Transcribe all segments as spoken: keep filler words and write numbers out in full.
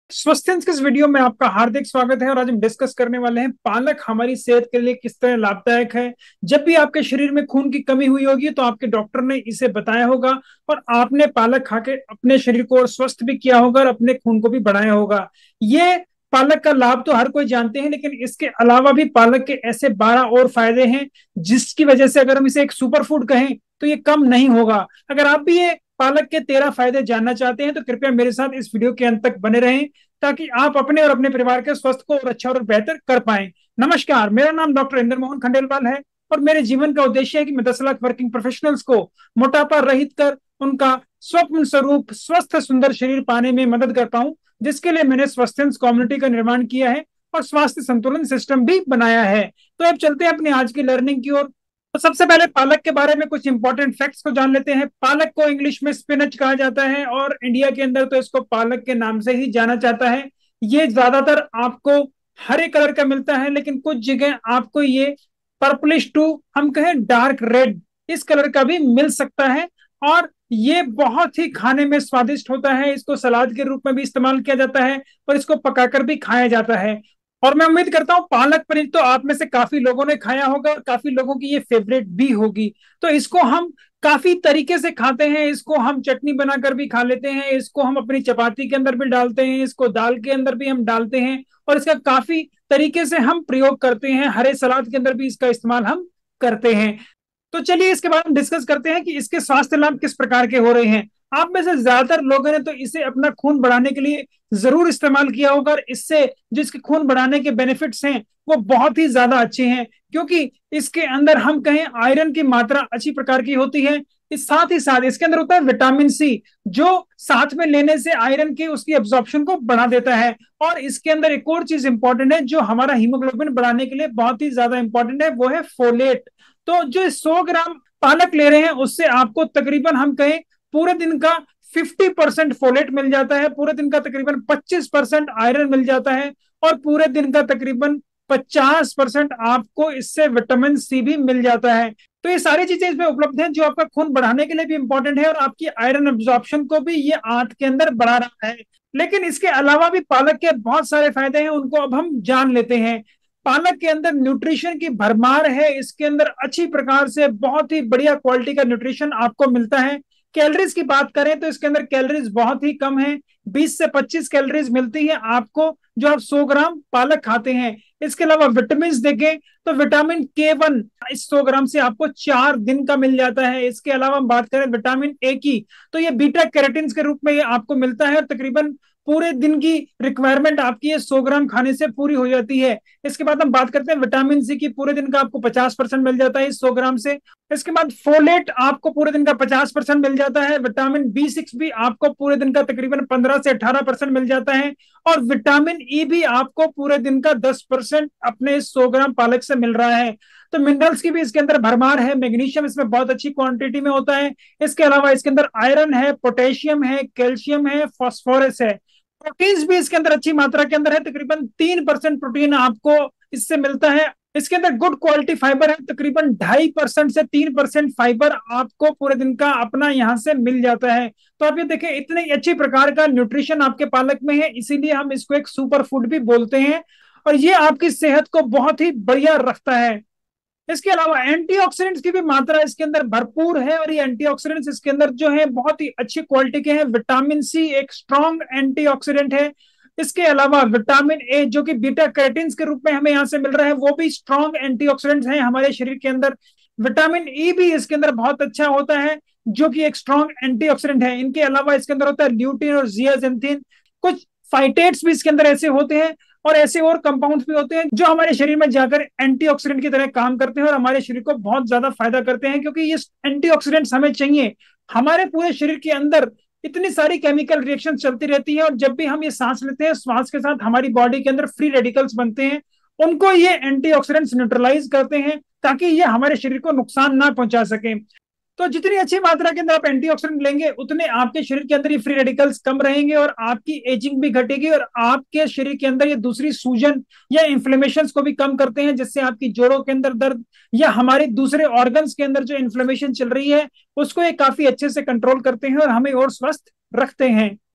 स्वस्थ के इस वीडियो में आपका हार्दिक स्वागत है। और आज हम डिस्कस करने वाले हैं पालक हमारी सेहत के लिए किस तरह लाभदायक है। जब भी आपके शरीर में खून की कमी हुई होगी तो आपके डॉक्टर ने इसे बताया होगा और आपने पालक खा के अपने शरीर को और स्वस्थ भी किया होगा और अपने खून को भी बढ़ाया होगा। ये पालक का लाभ तो हर कोई जानते हैं, लेकिन इसके अलावा भी पालक के ऐसे बारह और फायदे हैं जिसकी वजह से अगर हम इसे एक सुपर फूड कहें तो ये कम नहीं होगा। अगर आप भी ये पालक के तेरह फायदे जानना चाहते हैं तो कृपया मेरे साथ इस वीडियो के अंत तक बने रहें ताकि आप अपने और अपने परिवार के स्वास्थ्य को और अच्छा और बेहतर कर पाएं। नमस्कार, मेरा नाम डॉक्टर इंद्र मोहन खंडेलवाल है और मेरे जीवन का उद्देश्य है कि मैं दस लाख वर्किंग प्रोफेशनल्स को मोटापा रहित कर उनका स्वप्न स्वरूप स्वस्थ सुंदर शरीर पाने में मदद कर पाऊं, जिसके लिए मैंने स्वास्थ्य कम्युनिटी का निर्माण किया है और स्वास्थ्य संतुलन सिस्टम भी बनाया है। तो अब चलते हैं अपनी आज की लर्निंग की ओर। तो सबसे पहले पालक के बारे में कुछ इंपॉर्टेंट फैक्ट्स को जान लेते हैं। पालक को इंग्लिश में स्पिनच कहा जाता है और इंडिया के अंदर तो इसको पालक के नाम से ही जाना जाता है। ये ज्यादातर आपको हरे कलर का मिलता है, लेकिन कुछ जगह आपको ये पर्पलिश टू हम कहें डार्क रेड इस कलर का भी मिल सकता है। और ये बहुत ही खाने में स्वादिष्ट होता है। इसको सलाद के रूप में भी इस्तेमाल किया जाता है और इसको पकाकर भी खाया जाता है। और मैं उम्मीद करता हूँ पालक पनीर तो आप में से काफी लोगों ने खाया होगा और काफी लोगों की ये फेवरेट भी होगी। तो इसको हम काफी तरीके से खाते हैं। इसको हम चटनी बनाकर भी खा लेते हैं, इसको हम अपनी चपाती के अंदर भी डालते हैं, इसको दाल के अंदर भी हम डालते हैं और इसका काफी तरीके से हम प्रयोग करते हैं। हरे सलाद के अंदर भी इसका इस्तेमाल हम करते हैं। तो चलिए इसके बारे में डिस्कस करते हैं कि इसके स्वास्थ्य लाभ किस प्रकार के हो रहे हैं। आप में से ज्यादातर लोगों ने तो इसे अपना खून बढ़ाने के लिए जरूर इस्तेमाल किया होगा और इससे जो इसके खून बढ़ाने के बेनिफिट्स हैं वो बहुत ही ज्यादा अच्छे हैं, क्योंकि इसके अंदर हम कहें आयरन की मात्रा अच्छी प्रकार की होती है। इस साथ ही साथ इसके अंदर होता है विटामिन सी, जो साथ में लेने से आयरन की उसकी एब्जॉर्प्शन को बढ़ा देता है। और इसके अंदर एक और चीज इंपॉर्टेंट है जो हमारा हीमोग्लोबिन बढ़ाने के लिए बहुत ही ज्यादा इंपॉर्टेंट है, वो है फोलेट। तो जो सौ ग्राम पालक ले रहे हैं उससे आपको तकरीबन हम कहें पूरे दिन का पचास परसेंट फोलेट मिल जाता है, पूरे दिन का तकरीबन पच्चीस परसेंट आयरन मिल जाता है और पूरे दिन का तकरीबन पचास परसेंट आपको इससे विटामिन सी भी मिल जाता है। तो ये सारी चीजें इसमें उपलब्ध हैं जो आपका खून बढ़ाने के लिए भी इंपॉर्टेंट है और आपकी आयरन एब्जॉर्प्शन को भी ये आंत के अंदर बढ़ा रहा है। लेकिन इसके अलावा भी पालक के बहुत सारे फायदे हैं, उनको अब हम जान लेते हैं। पालक के अंदर न्यूट्रिशन की भरमार है। इसके अंदर अच्छी प्रकार से बहुत ही बढ़िया क्वालिटी का न्यूट्रिशन आपको मिलता है। कैलोरीज की बात करें तो इसके अंदर कैलोरीज बहुत ही कम है, बीस से पच्चीस कैलोरीज मिलती है आपको जो आप सौ ग्राम पालक खाते हैं। इसके अलावा विटामिन देखें तो विटामिन के वन इस सौ ग्राम से आपको चार दिन का मिल जाता है। इसके अलावा हम बात करें विटामिन ए की तो ये बीटा कैरोटीन के रूप में ये आपको मिलता है और तकरीबन पूरे दिन की रिक्वायरमेंट आपकी ये सौ ग्राम खाने से पूरी हो जाती है। इसके बाद हम बात करते हैं विटामिन सी की, पूरे दिन का आपको पचास परसेंट मिल जाता है इस सौ ग्राम से। इसके बाद फोलेट आपको पूरे दिन का पचास परसेंट मिल जाता है। विटामिन बी सिक्स भी आपको पूरे दिन का तकरीबन पंद्रह से अठारह परसेंट मिल जाता है और विटामिन ई भी आपको पूरे दिन का दस परसेंट अपने सौ ग्राम पालक से मिल रहा है। तो मिनरल्स की भी इसके अंदर भरमार है। मैग्नीशियम इसमें बहुत अच्छी क्वांटिटी में होता है। इसके अलावा इसके अंदर आयरन है, पोटेशियम है, कैल्शियम है, फास्फोरस है। प्रोटीन्स भी इसके अंदर अच्छी मात्रा के अंदर है, तकरीबन तीन परसेंट प्रोटीन आपको इससे मिलता है। इसके अंदर गुड क्वालिटी फाइबर है, तकरीबन ढाई परसेंट से तीन परसेंट फाइबर आपको पूरे दिन का अपना यहां से मिल जाता है। तो आप ये देखें इतने अच्छी प्रकार का न्यूट्रिशन आपके पालक में है, इसीलिए हम इसको एक सुपर फूड भी बोलते हैं और ये आपकी सेहत को बहुत ही बढ़िया रखता है। इसके अलावा एंटीऑक्सीडेंट्स की भी मात्रा इसके अंदर भरपूर है और ये एंटीऑक्सीडेंट्स इसके अंदर जो है बहुत ही अच्छी क्वालिटी के हैं। विटामिन सी एक स्ट्रॉन्ग एंटीऑक्सीडेंट है। इसके अलावा विटामिन ए जो कि बीटा कैरोटीन के रूप में हमें यहाँ से मिल रहा है वो भी स्ट्रॉन्ग एंटीऑक्सीडेंट्स हैं हमारे शरीर के अंदर। विटामिन ई भी इसके अंदर बहुत अच्छा होता है जो कि एक स्ट्रॉन्ग एंटीऑक्सीडेंट है। इनके अलावा इसके अंदर होता है ल्यूटिन और जियाजेंथिन। कुछ फाइटेट्स भी इसके अंदर ऐसे होते हैं और ऐसे और कंपाउंड्स भी होते हैं जो हमारे शरीर में जाकर एंटीऑक्सीडेंट की तरह काम करते हैं और हमारे शरीर को बहुत ज्यादा फायदा करते हैं, क्योंकि ये एंटीऑक्सीडेंट्स हमें चाहिए। हमारे पूरे शरीर के अंदर इतनी सारी केमिकल रिएक्शन चलती रहती है और जब भी हम ये सांस लेते हैं श्वास के साथ हमारी बॉडी के अंदर फ्री रेडिकल्स बनते हैं, उनको ये एंटीऑक्सीडेंट्स न्यूट्रलाइज करते हैं ताकि ये हमारे शरीर को नुकसान ना पहुंचा सके। तो जितनी अच्छी मात्रा के अंदर आप एंटीऑक्सीडेंट लेंगे उतने आपके शरीर के अंदर ये फ्री रेडिकल्स कम रहेंगे और आपकी एजिंग भी घटेगी और आपके शरीर के अंदर ये दूसरी सूजन या इन्फ्लेमेशन को भी कम करते हैं, जिससे आपकी जोड़ों के अंदर दर्द या हमारे दूसरे ऑर्गन्स के अंदर जो इन्फ्लेमेशन चल रही है उसको ये काफी अच्छे से कंट्रोल करते हैं और हमें और स्वस्थ रखते हैं।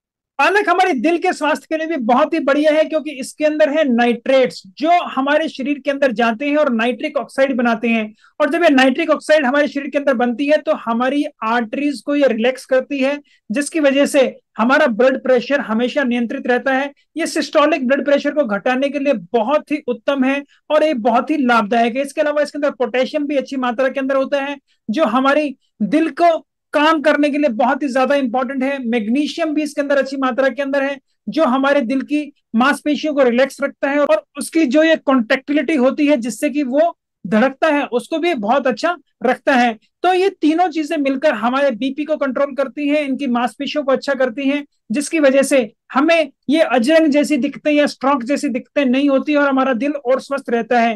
पालक हमारे दिल के स्वास्थ्य के लिए भी बहुत ही बढ़िया है, क्योंकि इसके अंदर है नाइट्रेट्स जो हमारे शरीर के अंदर जाते हैं और नाइट्रिक ऑक्साइड बनाते हैं। और जब ये नाइट्रिक ऑक्साइड हमारे शरीर के अंदर बनती है तो हमारी आर्टरीज को ये रिलैक्स करती है, जिसकी वजह से हमारा ब्लड प्रेशर हमेशा नियंत्रित रहता है। ये सिस्टोलिक ब्लड प्रेशर को घटाने के लिए बहुत ही उत्तम है और ये बहुत ही लाभदायक है। इसके अलावा इसके अंदर पोटेशियम भी अच्छी मात्रा के अंदर होता है, जो हमारी दिल को काम करने के लिए बहुत ही ज्यादा इंपॉर्टेंट है। मैग्नीशियम भी इसके अंदर अच्छी मात्रा के अंदर है, जो हमारे दिल की मांसपेशियों को रिलैक्स रखता है और उसकी जो ये कॉन्ट्रेक्टिलिटी होती है जिससे कि वो धड़कता है उसको भी बहुत अच्छा रखता है। तो ये तीनों चीजें मिलकर हमारे बीपी को कंट्रोल करती हैं, इनकी मांसपेशियों को अच्छा करती हैं, जिसकी वजह से हमें ये अजरंग जैसी दिक्कतें या स्ट्रोक जैसी दिक्कतें नहीं होती और हमारा दिल और स्वस्थ रहता है।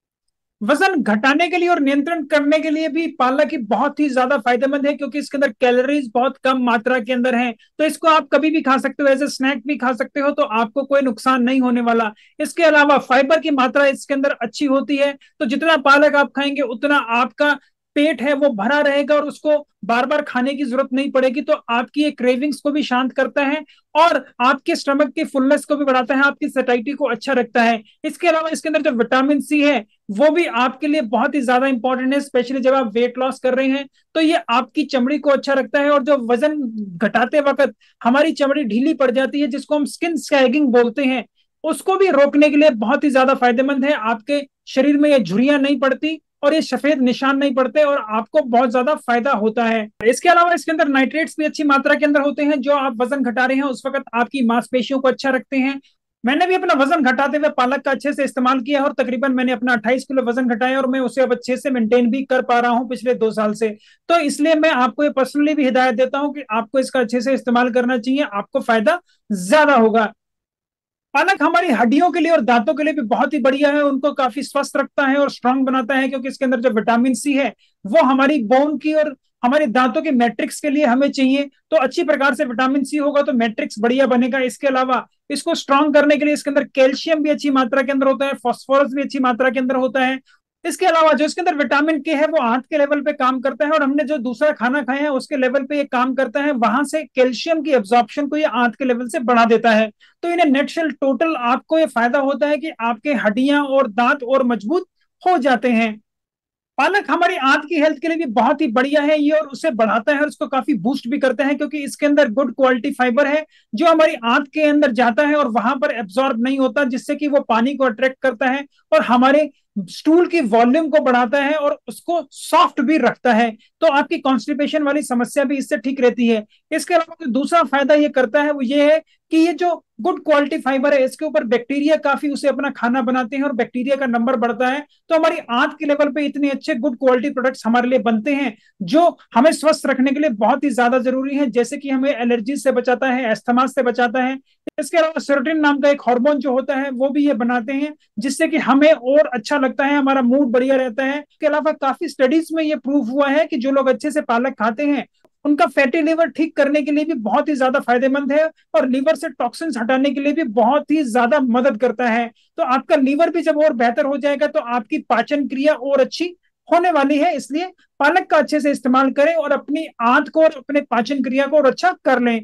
वजन घटाने के लिए और नियंत्रण करने के लिए भी पालक ही बहुत ही ज्यादा फायदेमंद है, क्योंकि इसके अंदर कैलोरीज बहुत कम मात्रा के अंदर हैं। तो इसको आप कभी भी खा सकते हो, एज ए स्नैक भी खा सकते हो, तो आपको कोई नुकसान नहीं होने वाला। इसके अलावा फाइबर की मात्रा इसके अंदर अच्छी होती है, तो जितना पालक आप खाएंगे उतना आपका पेट है वो भरा रहेगा और उसको बार बार खाने की जरूरत नहीं पड़ेगी। तो आपकी ये क्रेविंग्स को भी शांत करता है और आपके स्टमक की फुलनेस को भी बढ़ाता है, आपकी सटाइटी को अच्छा रखता है। इसके अलावा इसके अंदर जो विटामिन सी है वो भी आपके लिए बहुत ही ज्यादा इंपॉर्टेंट है, स्पेशली जब आप वेट लॉस कर रहे हैं। तो ये आपकी चमड़ी को अच्छा रखता है, और जो वजन घटाते वक्त हमारी चमड़ी ढीली पड़ जाती है जिसको हम स्किन सैगिंग बोलते हैं, उसको भी रोकने के लिए बहुत ही ज्यादा फायदेमंद है। आपके शरीर में ये झुर्रियां नहीं पड़ती और ये सफेद निशान नहीं पड़ते और आपको बहुत ज्यादा फायदा होता है। इसके अलावा इसके अंदर नाइट्रेट्स भी अच्छी मात्रा के अंदर होते हैं, जो आप वजन घटा रहे हैं उस वक्त आपकी मांसपेशियों को अच्छा रखते हैं। मैंने भी अपना वजन घटाते हुए पालक का अच्छे से इस्तेमाल किया है और तकरीबन मैंने अपना अट्ठाईस किलो वजन घटाया और मैं उसे अब अच्छे से मेंटेन भी कर पा रहा हूं पिछले दो साल से। तो इसलिए मैं आपको ये पर्सनली भी हिदायत देता हूं कि आपको इसका अच्छे से इस्तेमाल करना चाहिए, आपको फायदा ज्यादा होगा। पालक हमारी हड्डियों के लिए और दांतों के लिए भी बहुत ही बढ़िया है, उनको काफी स्वस्थ रखता है और स्ट्रांग बनाता है, क्योंकि इसके अंदर जो विटामिन सी है वो हमारी बोन की और हमारे दांतों के मैट्रिक्स के लिए हमें चाहिए। तो अच्छी प्रकार से विटामिन सी होगा तो मैट्रिक्स बढ़िया बनेगा। इसके अलावा इसको स्ट्रांग करने के लिए इसके अंदर कैल्शियम भी अच्छी मात्रा के अंदर होता है, फास्फोरस भी अच्छी मात्रा के अंदर होता है। इसके अलावा जो इसके अंदर विटामिन के है वो आंत के लेवल पे काम करता है, और हमने जो दूसरा खाना खाया है उसके लेवल पे ये काम करता है, वहां से कैल्शियम की एब्जॉर्प्शन को ये आंत के लेवल से बढ़ा देता है। तो इन्हें नेटशेल टोटल आपको ये फायदा होता है कि आपके हड्डियां और दांत और मजबूत हो जाते हैं। पालक हमारी आंत की हेल्थ के लिए भी बहुत ही बढ़िया है ये, और उसे बढ़ाता है और उसको काफी बूस्ट भी करता है, क्योंकि इसके अंदर गुड क्वालिटी फाइबर है जो हमारी आंत के अंदर जाता है और वहां पर एब्जॉर्ब नहीं होता, जिससे कि वो पानी को अट्रैक्ट करता है और हमारे स्टूल की वॉल्यूम को बढ़ाता है और उसको सॉफ्ट भी रखता है। तो आपकी कॉन्स्टिपेशन वाली समस्या भी इससे ठीक रहती है। इसके अलावा जो दूसरा फायदा ये करता है वो ये है कि ये जो गुड क्वालिटी फाइबर है इसके ऊपर बैक्टीरिया काफी उसे अपना खाना बनाते हैं और बैक्टीरिया का नंबर बढ़ता है। तो हमारी आंत के लेवल पे इतने अच्छे गुड क्वालिटी प्रोडक्ट्स हमारे लिए बनते हैं जो हमें स्वस्थ रखने के लिए बहुत ही ज्यादा जरूरी है, जैसे कि हमें एलर्जी से बचाता है, एस्थमा से बचाता है। इसके अलावा सेरोटोनिन नाम का एक हार्मोन जो होता है वो भी ये बनाते हैं, जिससे कि हमें और अच्छा लगता है, हमारा मूड बढ़िया रहता है। इसके अलावा काफी स्टडीज में ये प्रूव हुआ है कि जो लोग अच्छे से पालक खाते हैं उनका फैटी लिवर ठीक करने के लिए भी बहुत ही ज्यादा फायदेमंद है और लीवर से टॉक्सिन्स हटाने के लिए भी बहुत ही ज्यादा मदद करता है। तो आपका लीवर भी जब और बेहतर हो जाएगा तो आपकी पाचन क्रिया और अच्छी होने वाली है। इसलिए पालक का अच्छे से इस्तेमाल करें और अपनी आंत को और अपने पाचन क्रिया को और अच्छा कर लें।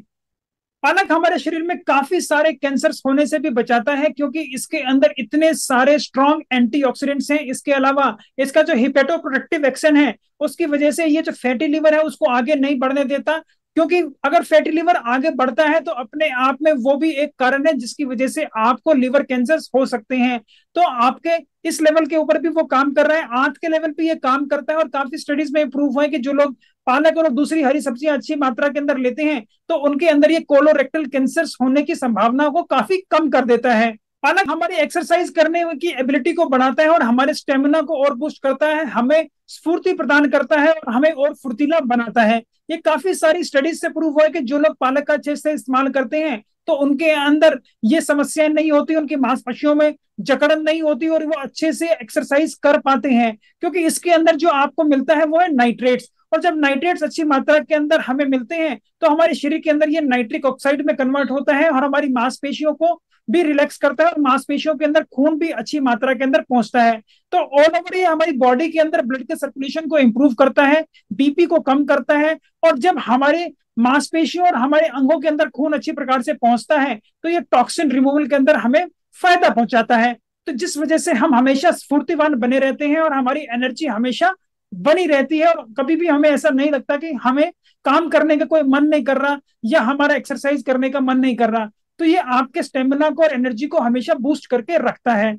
पालक हमारे शरीर में काफी सारे कैंसर्स होने से भी बचाता है, क्योंकि इसके अंदर इतने सारे स्ट्रॉन्ग एंटीऑक्सीडेंट्स हैं। इसके अलावा इसका जो हिपेटोप्रोटेक्टिव एक्शन है उसकी वजह से ये जो फैटी लिवर है उसको आगे नहीं बढ़ने देता, क्योंकि अगर फैटी लिवर आगे बढ़ता है तो अपने आप में वो भी एक कारण है जिसकी वजह से आपको लिवर कैंसर हो सकते हैं। तो आपके इस लेवल के ऊपर भी वो काम कर रहा है, आंत के लेवल पे ये काम करता है। और काफी स्टडीज में प्रूव हुआ है कि जो लोग पालक और दूसरी हरी सब्जियां अच्छी मात्रा के अंदर लेते हैं तो उनके अंदर ये कोलोरेक्टल कैंसर होने की संभावना को काफी कम कर देता है। पालक हमारी एक्सरसाइज करने की एबिलिटी को बढ़ाता है और हमारे स्टेमिना को और बूस्ट करता है, हमें स्फूर्ति प्रदान करता है और हमें और फुर्तीला बनाता है। ये काफी सारी स्टडीज से प्रूव हुआ है कि जो लोग पालक का अच्छे से इस्तेमाल करते हैं तो उनके अंदर ये समस्याएं नहीं होती, उनकी मांसपेशियों में जकड़न नहीं होती और वो अच्छे से एक्सरसाइज कर पाते हैं, क्योंकि इसके अंदर जो आपको मिलता है वो है नाइट्रेट्स। और जब नाइट्रेट्स अच्छी मात्रा के अंदर हमें मिलते हैं तो हमारे शरीर के अंदर ये नाइट्रिक ऑक्साइड में कन्वर्ट होता है और हमारी मांसपेशियों को भी रिलैक्स करता है और मांसपेशियों के अंदर खून भी अच्छी मात्रा के अंदर पहुंचता है। तो ऑल ओवर ये हमारी बॉडी के अंदर ब्लड के सर्कुलेशन को इंप्रूव करता है, बीपी को कम करता है। और जब हमारे मांसपेशियों और हमारे अंगों के अंदर खून अच्छी प्रकार से पहुंचता है, तो ये टॉक्सिन रिमूवल के अंदर हमें फायदा पहुंचाता है। तो जिस वजह से हम हमेशा स्फूर्तिवान बने रहते हैं और हमारी एनर्जी हमेशा बनी रहती है, और कभी भी हमें ऐसा नहीं लगता कि हमें काम करने का कोई मन नहीं कर रहा या हमारा एक्सरसाइज करने का मन नहीं कर रहा। तो ये आपके स्टेमिना को और एनर्जी को हमेशा बूस्ट करके रखता है।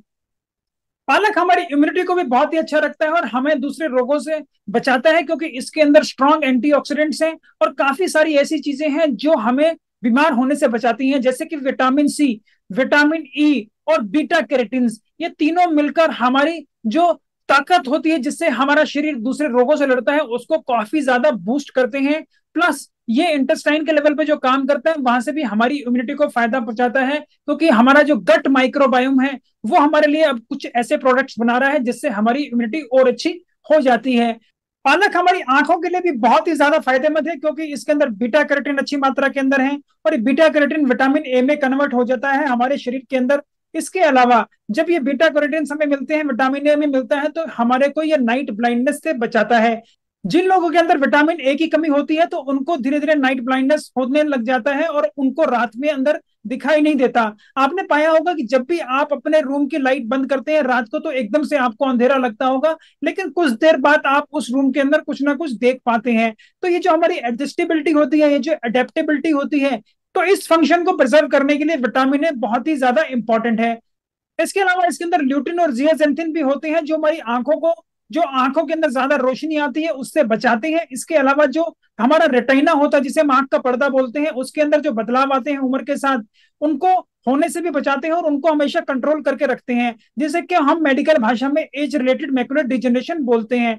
पालक हमारी इम्यूनिटी को भी बहुत ही अच्छा रखता है और हमें दूसरे रोगों से बचाता है, क्योंकि इसके अंदर स्ट्रॉन्ग एंटीऑक्सीडेंट्स हैं और काफी सारी ऐसी चीजें हैं जो हमें बीमार होने से बचाती हैं, जैसे कि विटामिन सी, विटामिन ई और बीटा कैरोटीन। ये तीनों मिलकर हमारी जो ताकत होती है जिससे हमारा शरीर दूसरे रोगों से लड़ता है, उसको काफी ज्यादा बूस्ट करते हैं। प्लस ये इंटेस्टाइन के लेवल पे जो काम करता है वहां से भी हमारी इम्यूनिटी को फायदा पहुंचाता है, क्योंकि हमारा जो गट माइक्रोबायोम है वो हमारे लिए अब कुछ ऐसे प्रोडक्ट्स बना रहा है जिससे हमारी इम्यूनिटी और अच्छी हो जाती है। पालक हमारी आंखों के लिए भी बहुत ही ज्यादा फायदेमंद है, क्योंकि इसके अंदर बीटा कैरोटीन अच्छी मात्रा के अंदर है और बीटा कैरोटीन विटामिन ए में कन्वर्ट हो जाता है हमारे शरीर के अंदर। इसके अलावा जब ये बीटा कैरोटीन हमें मिलते हैं, विटामिन ए में मिलता है, तो हमारे को ये नाइट ब्लाइंडनेस से बचाता है। जिन लोगों के अंदर विटामिन ए की कमी होती है तो उनको धीरे धीरे नाइट ब्लाइंडनेस होने लग जाता है और उनको रात में अंदर दिखाई नहीं देता। आपने पाया होगा कि जब भी आप अपने रूम की लाइट बंद करते हैं रात को तो एकदम से आपको अंधेरा लगता होगा, लेकिन कुछ देर बाद आप उस रूम के अंदर कुछ ना कुछ देख पाते हैं। तो ये जो हमारी एडजस्टेबिलिटी होती है, ये जो अडेप्टेबिलिटी होती है, तो इस फंक्शन को प्रिजर्व करने के लिए विटामिन ए बहुत ही ज्यादा इंपॉर्टेंट है। इसके अलावा इसके अंदर ल्यूटिन और जियाजेंथिन भी होते हैं जो हमारी आंखों को, जो आंखों के अंदर ज्यादा रोशनी आती है उससे बचाते हैं। इसके अलावा जो हमारा रेटिना होता है जिसे हम आंख का पर्दा बोलते हैं, उसके अंदर जो बदलाव आते हैं उम्र के साथ, उनको होने से भी बचाते हैं और उनको हमेशा कंट्रोल करके रखते हैं, जिसे कि हम मेडिकल भाषा में एज रिलेटेड मैकुलर डिजेनरेशन बोलते हैं।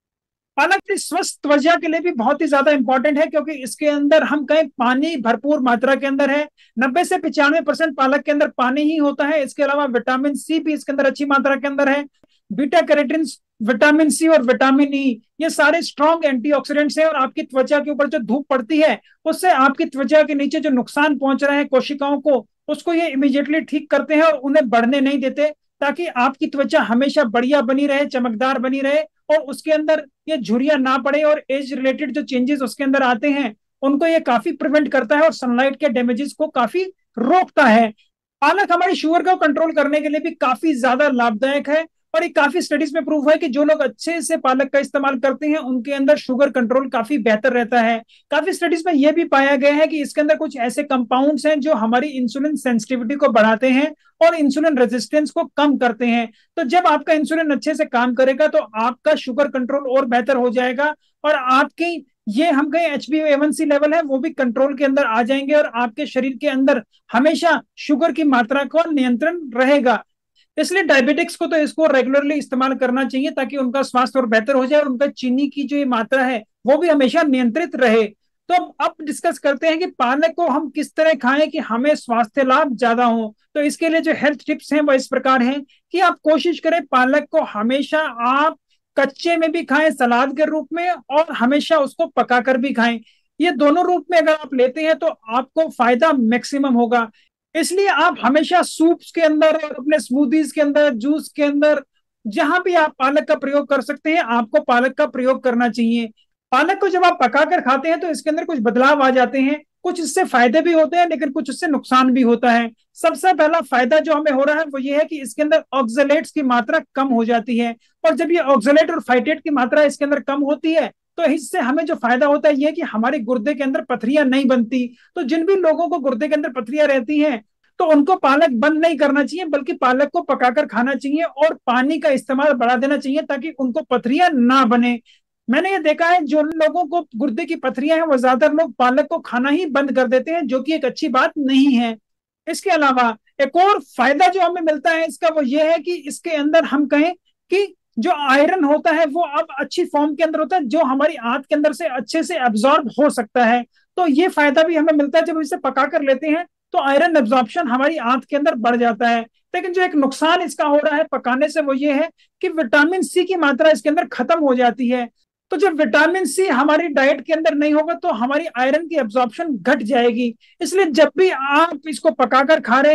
पालक स्वस्थ त्वचा के लिए भी बहुत ही ज्यादा इंपॉर्टेंट है, क्योंकि इसके अंदर हम कहें पानी भरपूर मात्रा के अंदर है। नब्बे से पिचानवे परसेंट पालक के अंदर पानी ही होता है। इसके अलावा विटामिन सी भी इसके अंदर अच्छी मात्रा के अंदर है। बीटा कैरोटीन, विटामिन सी और विटामिन ई, ये सारे स्ट्रॉन्ग एंटीऑक्सीडेंट्स हैं और आपकी त्वचा के ऊपर जो धूप पड़ती है उससे आपकी त्वचा के नीचे जो नुकसान पहुंच रहे हैं कोशिकाओं को, उसको ये इमीडिएटली ठीक करते हैं और उन्हें बढ़ने नहीं देते, ताकि आपकी त्वचा हमेशा बढ़िया बनी रहे, चमकदार बनी रहे और उसके अंदर ये झुर्रियां ना पड़े और एज रिलेटेड जो चेंजेस उसके अंदर आते हैं उनको ये काफी प्रिवेंट करता है और सनलाइट के डैमेजेस को काफी रोकता है। पालक हमारी शुगर को कंट्रोल करने के लिए भी काफी ज्यादा लाभदायक है और ये काफी स्टडीज में प्रूव है कि जो लोग अच्छे से पालक का इस्तेमाल करते हैं उनके अंदर शुगर कंट्रोल काफी बेहतर रहता है। काफी स्टडीज में यह भी पाया गया है कि इसके अंदर कुछ ऐसे कंपाउंड्स हैं जो हमारी इंसुलिन सेंसिटिविटी को बढ़ाते हैं और इंसुलिन रेजिस्टेंस को कम करते हैं। तो जब आपका इंसुलिन अच्छे से काम करेगा तो आपका शुगर कंट्रोल और बेहतर हो जाएगा और आपकी ये हम कहें H B A one C level है वो भी कंट्रोल के अंदर आ जाएंगे और आपके शरीर के अंदर हमेशा शुगर की मात्रा का नियंत्रण रहेगा। इसलिए डायबिटिक्स को तो इसको रेगुलरली इस्तेमाल करना चाहिए ताकि उनका स्वास्थ्य और बेहतर हो जाए और उनका चीनी की जो ये मात्रा है वो भी हमेशा नियंत्रित रहे। तो अब डिस्कस करते हैं कि पालक को हम किस तरह खाएं कि हमें स्वास्थ्य लाभ ज्यादा हो। तो इसके लिए जो हेल्थ टिप्स हैं वो इस प्रकार हैं कि आप कोशिश करें पालक को हमेशा आप कच्चे में भी खाएं सलाद के रूप में और हमेशा उसको पकाकर भी खाएं। ये दोनों रूप में अगर आप लेते हैं तो आपको फायदा मैक्सिमम होगा। इसलिए आप हमेशा सूप्स के अंदर और अपने स्मूदीज के अंदर, जूस के अंदर, जहां भी आप पालक का प्रयोग कर सकते हैं आपको पालक का प्रयोग करना चाहिए। पालक को जब आप पकाकर खाते हैं तो इसके अंदर कुछ बदलाव आ जाते हैं, कुछ इससे फायदे भी होते हैं लेकिन कुछ इससे नुकसान भी होता है। सबसे पहला फायदा जो हमें हो रहा है वो ये है कि इसके अंदर ऑक्सलेट्स की मात्रा कम हो जाती है और जब ये ऑक्सलेट और फाइटेट की मात्रा इसके अंदर कम होती है तो इससे हमें जो फायदा होता है ये कि हमारे गुर्दे के अंदर पथरियां नहीं बनती। तो जिन भी लोगों को गुर्दे के अंदर पथरियां रहती हैं तो उनको पालक बंद नहीं करना चाहिए बल्कि पालक को पकाकर खाना चाहिए और पानी का इस्तेमाल बढ़ा देना चाहिए ताकि उनको पथरियां ना बने। मैंने ये देखा है जो लोगों को गुर्दे की पथरियां हैं वो ज्यादातर लोग पालक को खाना ही बंद कर देते हैं, जो कि एक अच्छी बात नहीं है। इसके अलावा एक और फायदा जो हमें मिलता है इसका वो ये है कि इसके अंदर हम कहें कि जो आयरन होता है वो अब अच्छी फॉर्म के अंदर होता है जो हमारी आंत के अंदर से अच्छे से एब्जॉर्ब हो सकता है। तो ये फायदा भी हमें मिलता है जब इसे पका कर लेते हैं तो आयरन एब्जॉर्प्शन हमारी आंत के अंदर बढ़ जाता है। लेकिन जो एक नुकसान इसका हो रहा है पकाने से वो ये है कि विटामिन सी की मात्रा इसके अंदर खत्म हो जाती है। तो जब विटामिन सी हमारी डाइट के अंदर नहीं होगा तो हमारी आयरन की एब्जॉर्प्शन घट जाएगी। इसलिए जब भी आप इसको पकाकर खा रहे हैं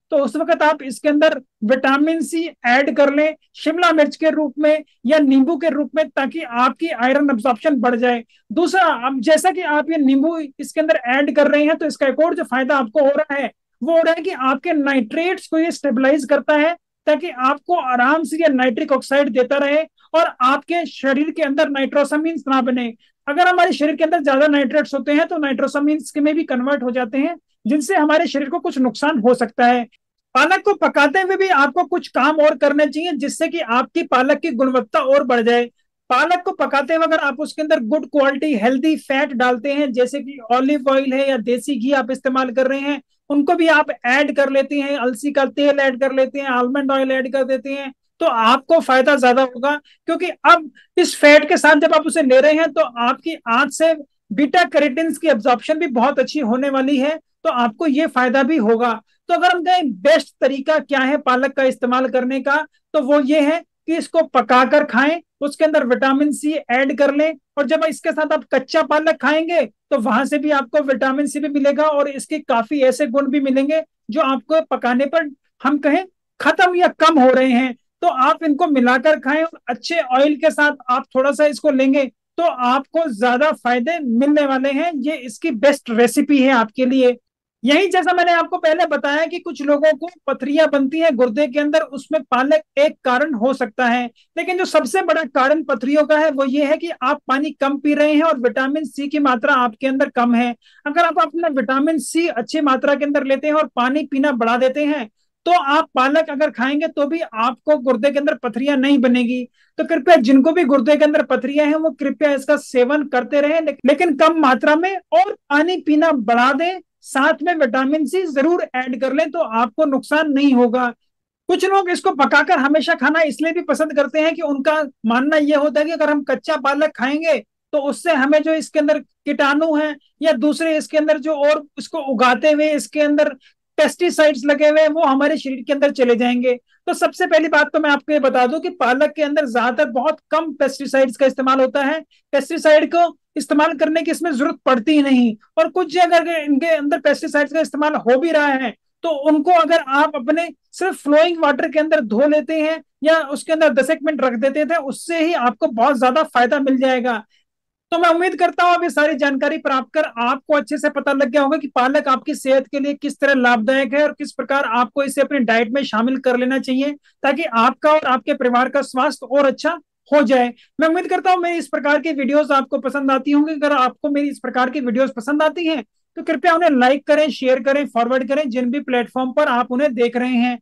तो उस वक्त आप इसके अंदर विटामिन सी ऐड कर लें, शिमला मिर्च के रूप में या नींबू के रूप में, ताकि आपकी आयरन अब्जॉर्प्शन बढ़ जाए। दूसरा, अब जैसा कि आप ये नींबू इसके अंदर ऐड कर रहे हैं, तो इसका एक और जो फायदा आपको हो रहा है वो हो रहा है कि आपके नाइट्रेट्स को ये स्टेबलाइज करता है, ताकि आपको आराम से ये नाइट्रिक ऑक्साइड देता रहे और आपके शरीर के अंदर नाइट्रोसामिन्स ना बने। अगर हमारे शरीर के अंदर ज्यादा नाइट्रेट्स होते हैं तो नाइट्रोसामिन्स में भी कन्वर्ट हो जाते हैं, जिनसे हमारे शरीर को कुछ नुकसान हो सकता है। पालक को पकाते हुए भी आपको कुछ काम और करने चाहिए, जिससे कि आपकी पालक की गुणवत्ता और बढ़ जाए। पालक को पकाते हुए अगर आप उसके अंदर गुड क्वालिटी हेल्दी फैट डालते हैं, जैसे कि ऑलिव ऑयल है या देसी घी आप इस्तेमाल कर रहे हैं, उनको भी आप ऐड कर लेते हैं, अलसी का तेल ऐड कर लेते हैं, आलमंड ऑयल ऐड कर देते हैं, तो आपको फायदा ज्यादा होगा। क्योंकि अब इस फैट के साथ जब आप उसे ले रहे हैं तो आपकी आंत से बीटा कैरोटीन की एब्जॉर्प्शन भी बहुत अच्छी होने वाली है, तो आपको ये फायदा भी होगा। तो अगर हम कहें बेस्ट तरीका क्या है पालक का इस्तेमाल करने का, तो वो ये है कि इसको पकाकर खाएं, उसके अंदर विटामिन सी ऐड कर लें, और जब इसके साथ आप कच्चा पालक खाएंगे तो वहां से भी आपको विटामिन सी भी मिलेगा और इसके काफी ऐसे गुण भी मिलेंगे जो आपको पकाने पर हम कहें खत्म या कम हो रहे हैं। तो आप इनको मिलाकर खाएं और अच्छे ऑयल के साथ आप थोड़ा सा इसको लेंगे तो आपको ज्यादा फायदे मिलने वाले हैं। ये इसकी बेस्ट रेसिपी है आपके लिए। यही जैसा मैंने आपको पहले बताया कि कुछ लोगों को पथरियां बनती हैं गुर्दे के अंदर, उसमें पालक एक कारण हो सकता है, लेकिन जो सबसे बड़ा कारण पथरियों का है वो ये है कि आप पानी कम पी रहे हैं और विटामिन सी की मात्रा आपके अंदर कम है। अगर आप अपना विटामिन सी अच्छी मात्रा के अंदर लेते हैं और पानी पीना बढ़ा देते हैं, तो आप पालक अगर खाएंगे तो भी आपको गुर्दे के अंदर पथरियां नहीं बनेगी। तो कृपया जिनको भी गुर्दे के अंदर पथरियां हैं वो कृपया इसका सेवन करते रहें, लेकिन कम मात्रा में, और पानी पीना बढ़ा दें, साथ में विटामिन सी जरूर ऐड कर लें, तो आपको नुकसान नहीं होगा। कुछ लोग इसको पकाकर हमेशा खाना इसलिए भी पसंद करते हैं कि उनका मानना यह होता है कि अगर हम कच्चा पालक खाएंगे तो उससे हमें जो इसके अंदर कीटाणु हैं या दूसरे इसके अंदर जो और इसको उगाते हुए इसके अंदर पेस्टिसाइड्स लगे हुए हैं वो हमारे शरीर के अंदर चले जाएंगे। तो सबसे पहली बात तो मैं आपको ये बता दूं कि पालक के अंदर ज्यादातर बहुत कम पेस्टिसाइड्स का इस्तेमाल होता है। पेस्टिसाइड को इस्तेमाल करने की इसमें जरूरत पड़ती ही नहीं, और कुछ अगर इनके अंदर पेस्टिसाइड्स का इस्तेमाल हो भी रहा है तो उनको अगर आप अपने सिर्फ फ्लोइंग वाटर के अंदर धो लेते हैं या उसके अंदर दस एक मिनट रख देते थे, उससे ही आपको बहुत ज्यादा फायदा मिल जाएगा। तो मैं उम्मीद करता हूं अब ये सारी जानकारी प्राप्त कर आपको अच्छे से पता लग गया होगा कि पालक आपकी सेहत के लिए किस तरह लाभदायक है और किस प्रकार आपको इसे अपनी डाइट में शामिल कर लेना चाहिए, ताकि आपका और आपके परिवार का स्वास्थ्य और अच्छा हो जाए। मैं उम्मीद करता हूं मेरी इस प्रकार की वीडियोस आपको पसंद आती होंगी। अगर आपको मेरी इस प्रकार की वीडियोस पसंद आती हैं तो कृपया उन्हें लाइक करें, शेयर करें, फॉरवर्ड करें जिन भी प्लेटफॉर्म पर आप उन्हें देख रहे हैं।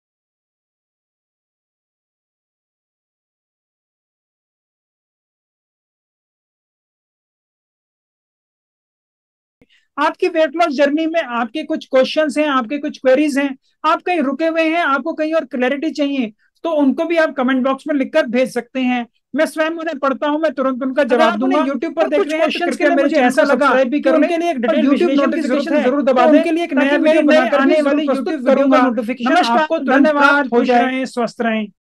आपकी वेट लॉस जर्नी में आपके कुछ क्वेश्चंस हैं, आपके कुछ क्वेरीज हैं, आप कहीं रुके हुए हैं, आपको कहीं और क्लैरिटी चाहिए, तो उनको भी आप कमेंट बॉक्स में लिखकर भेज सकते हैं। मैं स्वयं उन्हें पढ़ता हूं, मैं तुरंत उनका जवाब दूंगा। यूट्यूब पर देख रहे हैं तो कृपया मेरे चैनल को सब्सक्राइब भी कर लें, उनके लिए एक डिटेल यूट्यूब नोटिफिकेशन जरूर दबा दें, उनके लिए एक नया वीडियो बनाकर आने वाली यूट्यूब वीडियो का नोटिफिकेशन आपको तुरंत प्राप्त हो जाए। स्वस्थ रहें।